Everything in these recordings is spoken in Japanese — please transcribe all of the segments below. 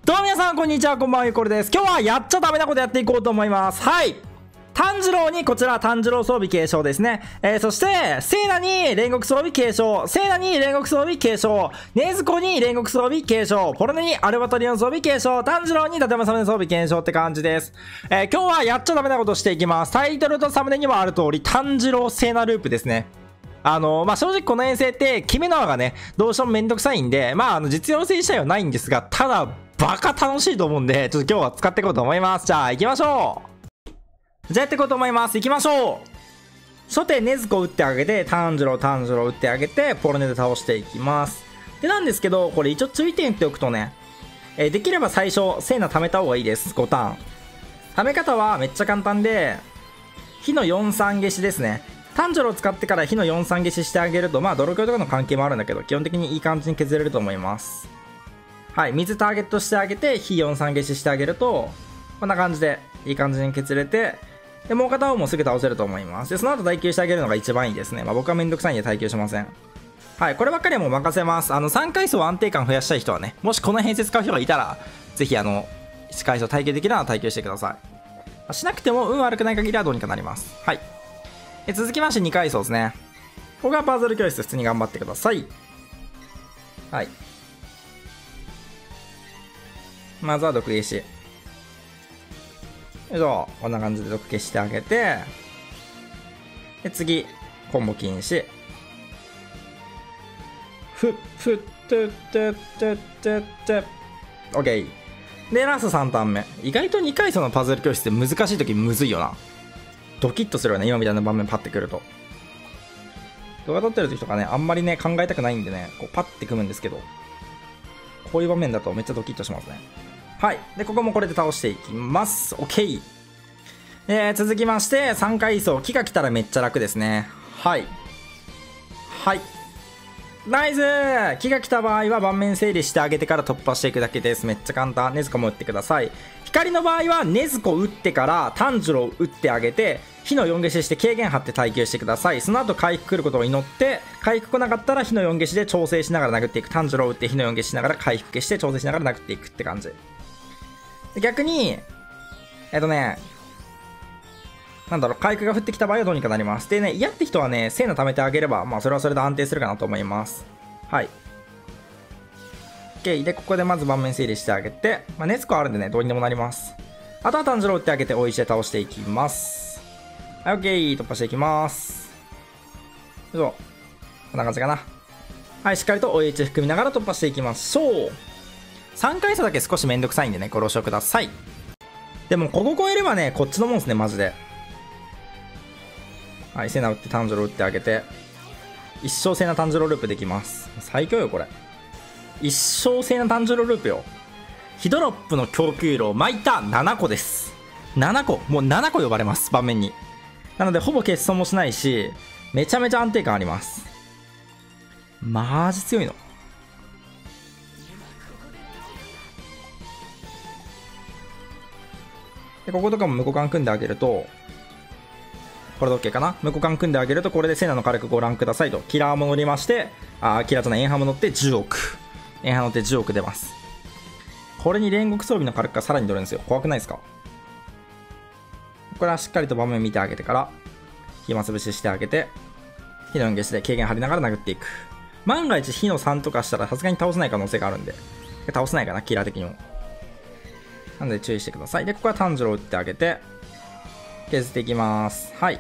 どうも皆さんこんにちは、こんばんは、ゆうこるです。今日はやっちゃダメなことやっていこうと思います。はい、炭治郎にこちら炭治郎装備継承ですね。そしてセイナに煉獄装備継承、セイナに煉獄装備継承、禰豆子に煉獄装備継承、ポルネにアルバトリオン装備継承、炭治郎に伊達政宗装備継承って感じです。今日はやっちゃダメなことしていきます。タイトルとサムネにもある通り炭治郎セイナループですね。正直この遠征って決めるのがね、どうしてもめんどくさいんで、実用性自体はないんですが、ただバカ楽しいと思うんで、ちょっと今日は使っていこうと思います。じゃあ行きましょう。じゃあやっていこうと思います。行きましょう。初手禰豆子を打ってあげて、炭治郎打ってあげて、ポルネで倒していきます。でなんですけど、これ一応注意点言っておくとね、できれば最初セイナ貯めた方がいいです。5ターン貯め方はめっちゃ簡単で、火の4-3消しですね。炭治郎を使ってから火の4-3消ししてあげると、泥強とかの関係もあるんだけど、基本的にいい感じに削れると思います。はい、水ターゲットしてあげて、火4-3消ししてあげると、こんな感じでいい感じに削れて、でもう片方もすぐ倒せると思います。でその後耐久してあげるのが一番いいですね。僕はめんどくさいんで耐久しません。はい、こればっかりはもう任せます。3階層安定感増やしたい人はね、もしこの編成使う人がいたら、ぜひ1階層耐久できるのは耐久してください。しなくても運悪くない限りはどうにかなります。はい。続きまして2階層ですね。ここがパズル教室、普通に頑張ってください。はい。まずは毒消し。よいしょ。こんな感じで毒消してあげて、で次、コンボ禁止。ふっ、ふっ、とっ、とっ、とっ、とっ、とっ。オッケー。で、ラスト3ターン目。意外と2階層のパズル教室って難しいときむずいよな。ドキッとするよね、今みたいな場面パッてくると。動画撮ってる時とかね、あんまりね、考えたくないんでね、こうパッて組むんですけど、こういう場面だとめっちゃドキッとしますね。はい。で、ここもこれで倒していきます。OK。続きまして、3階層、木が来たらめっちゃ楽ですね。はい。はい。ナイス。木が来た場合は盤面整理してあげてから突破していくだけです。めっちゃ簡単。禰豆子も打ってください。光の場合は禰豆子打ってから炭治郎打ってあげて、火の4消しして軽減張って耐久してください。その後回復来ることを祈って、回復来なかったら火の4消しで調整しながら殴っていく。炭治郎打って火の4消ししながら回復して調整しながら殴っていくって感じ。逆に、回復が降ってきた場合はどうにかなります。でね、嫌って人はね、セイナ貯めてあげれば、それはそれで安定するかなと思います。はい。OK。で、ここでまず盤面整理してあげて、禰豆子あるんでね、どうにでもなります。あとは炭治郎打ってあげて、追いして倒していきます。はい、OK。突破していきます。よいしょ。こんな感じかな。はい、しっかりと OH 含みながら突破していきましょう。3回差だけ少しめんどくさいんでね、ご了承ください。でも、ここ超えればね、こっちのもんですね、マジで。はい、セイナ打って炭治郎打ってあげて、一生セイナ炭治郎ループできます。最強よ、これ。一生セイナ炭治郎ループよ。ヒドロップの供給量、巻いた7個です。7個。もう7個呼ばれます、盤面に。なので、ほぼ欠損もしないし、めちゃめちゃ安定感あります。マジ強いの。で、こことかも無股間組んであげると、これで OK かな。無股間組んであげると、これでセイナの火力ご覧くださいと。キラーも乗りまして、キラーとエンハム乗って10億。エンハム乗って10億出ます。これに煉獄装備の火力がさらに乗るんですよ。怖くないですか？これはしっかりと場面見てあげてから、暇つぶししてあげて、火の4消しで軽減張りながら殴っていく。万が一火の3とかしたらさすがに倒せない可能性があるんで。倒せないかな、キラー的にも。なので注意してください。で、ここは炭治郎打ってあげて、削っていきます。はい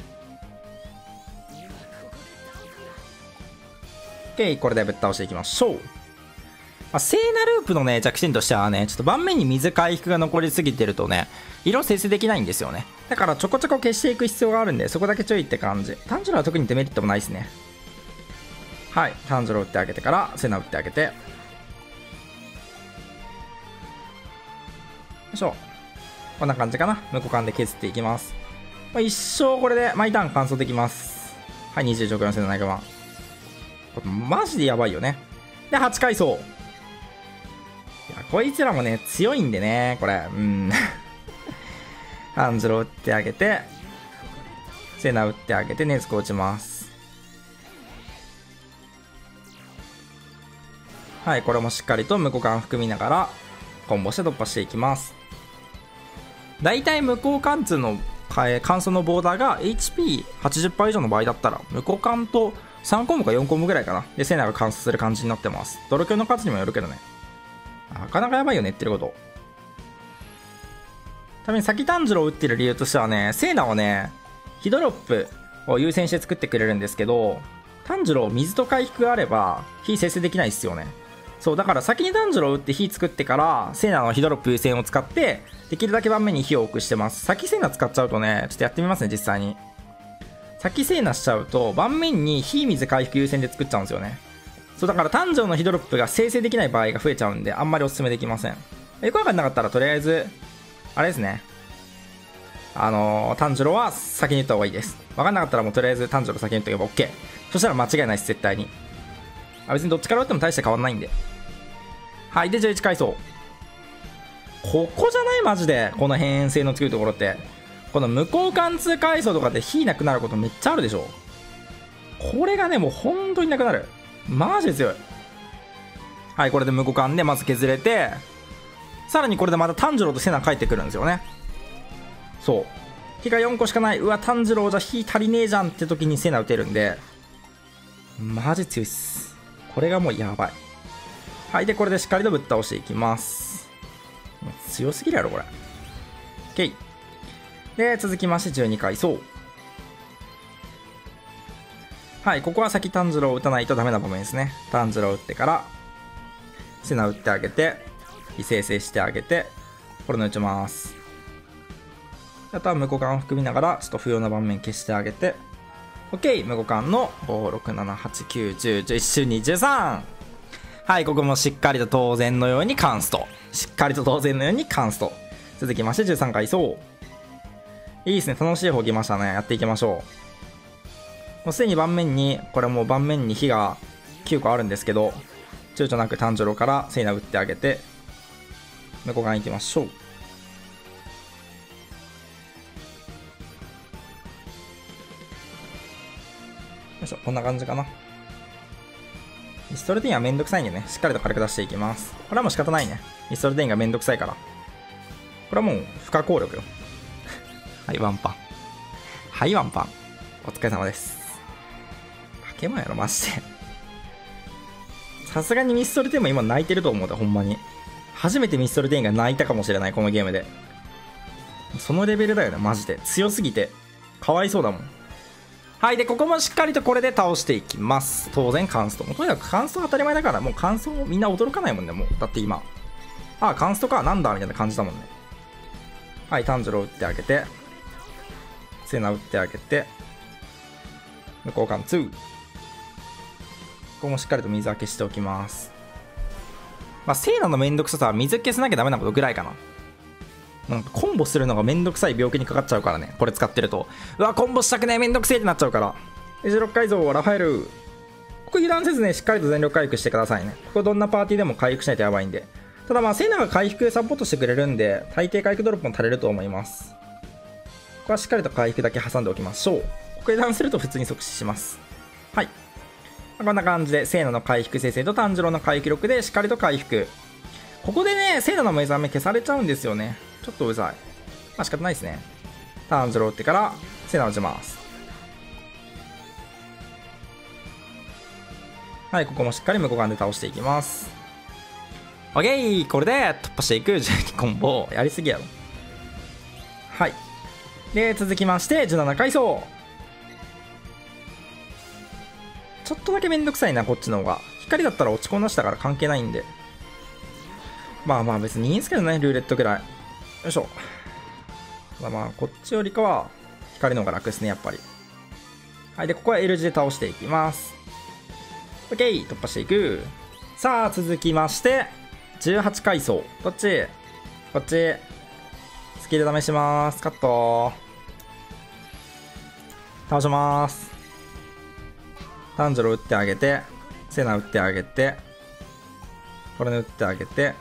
。OK、これでぶっ倒していきましょう。セイナループのね、弱点としてはね、ちょっと盤面に水回復が残りすぎてるとね、色生成できないんですよね。だからちょこちょこ消していく必要があるんで、そこだけ注意って感じ。炭治郎は特にデメリットもないですね。はい。炭治郎打ってあげてから、セイナ打ってあげて。よいしょ。こんな感じかな。無股間で削っていきます。一生これで毎ターン完走できます。はい、20億4700万。これマジでやばいよね。で、8階層。いや、こいつらもね、強いんでね、これ。炭治郎打ってあげて、セイナ打ってあげて、禰豆子打ちます。はい、これもしっかりと無股間含みながら、 コンボして突破していきます。だいたい無効貫通の乾燥のボーダーが HP80% 以上の場合だったら無効貫と3コンボか4コンボぐらいかなでセイナが貫通する感じになってます。ドロキョンの数にもよるけどね、なかなかやばいよね言ってること。ために先炭治郎を打ってる理由としてはね、セイナはね火ドロップを優先して作ってくれるんですけど、炭治郎水と回復があれば火生成できないっすよね。そうだから先に炭治郎を打って火作ってからセイナの火ドロップ優先を使ってできるだけ盤面に火を多くしてます。先セイナ使っちゃうとね、ちょっとやってみますね実際に。先セイナしちゃうと盤面に火水回復優先で作っちゃうんですよね。そうだから炭治郎の火ドロップが生成できない場合が増えちゃうんであんまりおすすめできません。よくわかんなかったらとりあえずあれですね、炭治郎は先に打った方がいいです。わかんなかったらもうとりあえず炭治郎先に打っておけば OK。 そしたら間違いないです絶対に。別にどっちから打っても大して変わんないんで。はい、で11階層、ここじゃないマジで。この変性の作るところってこの無効貫通階層とかで火なくなることめっちゃあるでしょ。これがねもう本当になくなる、マジで強い。はい、これで無効貫でまず削れて、さらにこれでまた炭治郎とセナ帰ってくるんですよね。そう火が4個しかない、うわ炭治郎じゃ火足りねえじゃんって時にセナ打てるんでマジ強いっす。これがもうやばい。はい、でこれでしっかりとぶっ倒していきます。もう強すぎるやろこれ。 OK で続きまして12階層。はい、ここは先炭治郎を打たないとダメな場面ですね。炭治郎を打ってからセナ打ってあげて火生成してあげてこれの打ちます。あとは無効貫を含みながらちょっと不要な盤面消してあげて OK。 無効貫の5678910111213。はい、ここもしっかりと当然のようにカンスト、しっかりと当然のようにカンスト。続きまして13階層。いいですね、楽しい方来ましたね。やっていきましょう。もうすでに盤面にこれもう盤面に火が9個あるんですけど、躊躇なく炭治郎からセイナ打ってあげて無効貫いきましょう。よいしょ、こんな感じかな。ミストルテインはめんどくさいんでね、しっかりと軽く出していきます。これはもう仕方ないね。ミストルテインがめんどくさいから。これはもう不可抗力よ。はい、ワンパン。はい、ワンパン。お疲れ様です。かけまんやろ、マジで。さすがにミストルテインも今泣いてると思うで、ほんまに。初めてミストルテインが泣いたかもしれない、このゲームで。そのレベルだよね、マジで。強すぎて。かわいそうだもん。はい、でここもしっかりとこれで倒していきます。当然カンストもとにかくカンスト当たり前だから、もうカンストみんな驚かないもんね。もうだって今カンストかなんだみたいな感じだもんね。はい、炭治郎打ってあげてセナ打ってあげて無効貫2。ここもしっかりと水は消しておきます。セイナのめんどくささは水消さなきゃダメなことぐらいかな。なんかコンボするのがめんどくさい病気にかかっちゃうからね、これ使ってると。うわコンボしたくねえ、めんどくせえってなっちゃうから。16階像ラファエル、ここ油断せずね、しっかりと全力回復してくださいね。ここどんなパーティーでも回復しないとやばいんで。ただセイナが回復でサポートしてくれるんで大抵回復ドロップも足れると思います。ここはしっかりと回復だけ挟んでおきましょう。ここ油断すると普通に即死します。はい、こんな感じでセイナの回復生成と炭治郎の回復力でしっかりと回復。ここでねセイナの目覚め消されちゃうんですよね。ちょっとうざい。仕方ないですね。炭治郎打ってからセイナ打ちます。はい、ここもしっかり無効貫で倒していきます。オッケー、これで突破していく12コンボ。やりすぎやろ。はい、で続きまして17階層。ちょっとだけめんどくさいなこっちの方が。光だったら落ち込んだしたから関係ないんで、別にいいんですけどね、ルーレットくらい。よいしょ。こっちよりかは光の方が楽ですねやっぱり。はい、でここは L 字で倒していきます。 OK、 突破していく。さあ続きまして18階層。どっち？こっち。スキル試します。カット。倒します。炭治郎打ってあげてセナ打ってあげてこれで打ってあげて、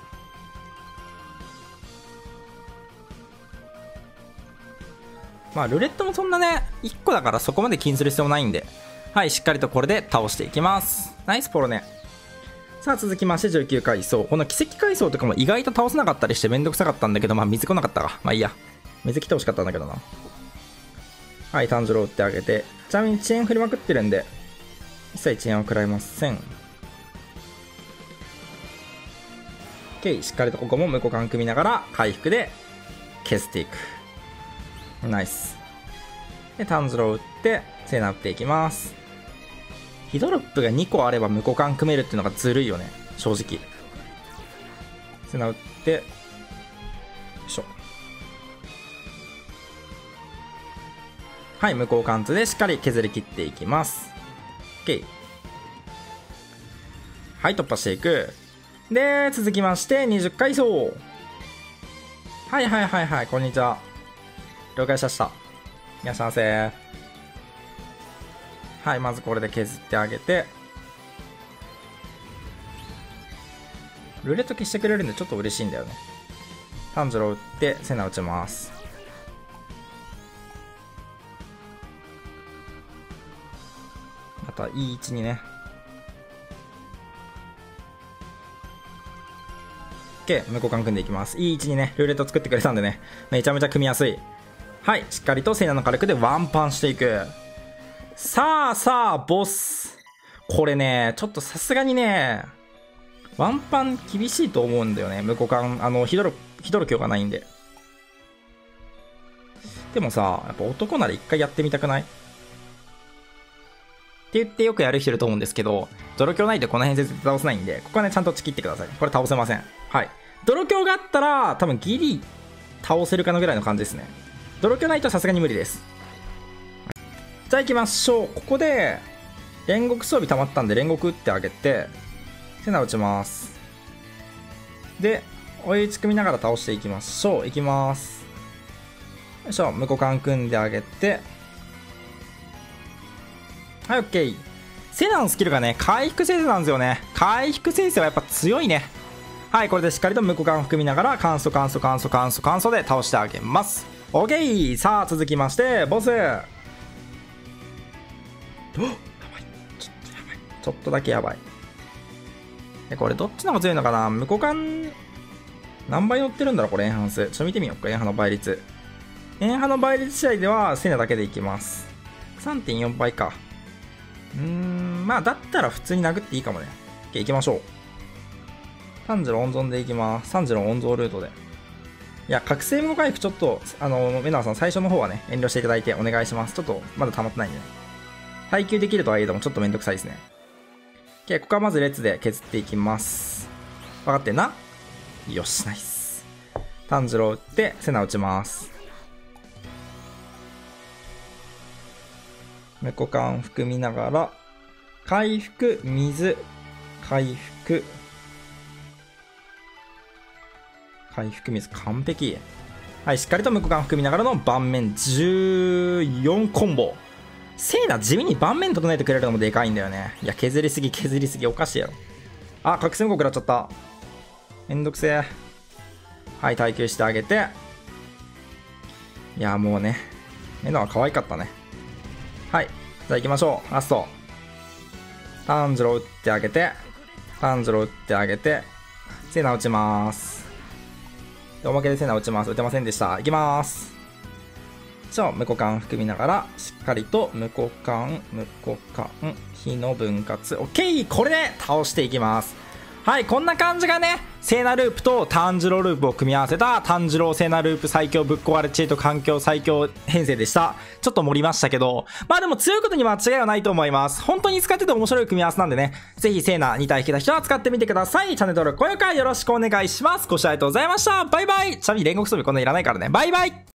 ルレットもそんなね1個だからそこまで気にする必要もないんで、はい、しっかりとこれで倒していきます。ナイスポロネ。 さあ続きまして19階層。この奇跡階層とかも意外と倒せなかったりしてめんどくさかったんだけど、まあ水来なかったか。まあいいや。水来てほしかったんだけどな。はい、炭治郎打ってあげて。ちなみに遅延振りまくってるんで、一切遅延は食らいません。OK、しっかりとここも無股間組みながら回復で消していく。ナイス。で、炭治郎打って、セーナ打っていきます。ヒドロップが2個あれば無股間組めるっていうのがずるいよね、正直。セーナ打って、よいしょ。はい、無効貫通でしっかり削り切っていきます。OK。はい、突破していく。で、続きまして、20階層。はいはいはいはい、こんにちは。了解しました。いらっしゃいませ。はい、まずこれで削ってあげて。ルーレット消してくれるんでちょっと嬉しいんだよね。炭治郎打って、セナ打ちます。またいい位置にね。OK、無股間組んでいきます。いい位置にね、ルーレット作ってくれたんでね、めちゃめちゃ組みやすい。はい、しっかりとセイナの火力でワンパンしていく。さあさあ、ボス。これね、ちょっとさすがにね、ワンパン厳しいと思うんだよね。無股間、ヒドロ強がないんで。でもさ、やっぱ男なら一回やってみたくない？って言ってよくやる人いると思うんですけど、泥強ないとこの辺絶対倒せないんで、ここはね、ちゃんとちきってください。これ倒せません。はい。泥強があったら、多分ギリ倒せるかなぐらいの感じですね。泥強ないとさすがに無理です。じゃあ行きましょう。ここで、煉獄装備溜まったんで、煉獄打ってあげて、セナ打ちます。で、追い打ち組みながら倒していきましょう。いきます。よいしょ、無股間組んであげて、はい、オッケー。セナのスキルがね、回復生成なんですよね。回復生成はやっぱ強いね。はい、これでしっかりと無股間含みながら、乾燥で倒してあげます。オッケー。さあ、続きまして、ボス。やばい。ちょっとだけやばい。これどっちの方が強いのかな。無股間、何倍乗ってるんだろうこれ、エンハンス。ちょっと見てみようか、エンハの倍率。エンハの倍率試合では、セナだけでいきます。3.4 倍か。まあだったら普通に殴っていいかもね。OK、行きましょう。炭治郎温存でいきます。炭治郎温存ルートで。いや、覚醒無回復ちょっと、メナーさん最初の方はね、遠慮していただいてお願いします。ちょっとまだ溜まってないんでね。耐久できるとはいえどもちょっとめんどくさいですね。OK、ここはまず列で削っていきます。分かってんな？よし、ナイス。炭治郎打って、セナ打ちます。無股間含みながら、回復、水、回復、水、完璧。はい、しっかりと無股間含みながらの盤面14コンボ。セイナ地味に盤面整えてくれるのもでかいんだよね。いや、削りすぎ、おかしいやろ。あ、覚醒無効食らっちゃった。めんどくせえ。はい、耐久してあげて。いや、もうね、メナは可愛かったね。はい。じゃあ行きましょう。ラスト。炭治郎打ってあげて、セナ打ちます。で、おまけでセナ打ちます。打てませんでした。行きます。じゃあ、無股間含みながら、しっかりと無股間、火の分割。オッケー！これで倒していきます。はい、こんな感じがね、セーナループと炭治郎ループを組み合わせた炭治郎セーナループ最強ぶっ壊れチート環境最強編成でした。ちょっと盛りましたけど、まあでも強いことに間違いはないと思います。本当に使ってて面白い組み合わせなんでね、ぜひセーナ2体引けた人は使ってみてください。チャンネル登録、高評価よろしくお願いします。ご視聴ありがとうございました。バイバイ。ちなみに煉獄装備こんないらないからね。バイバイ。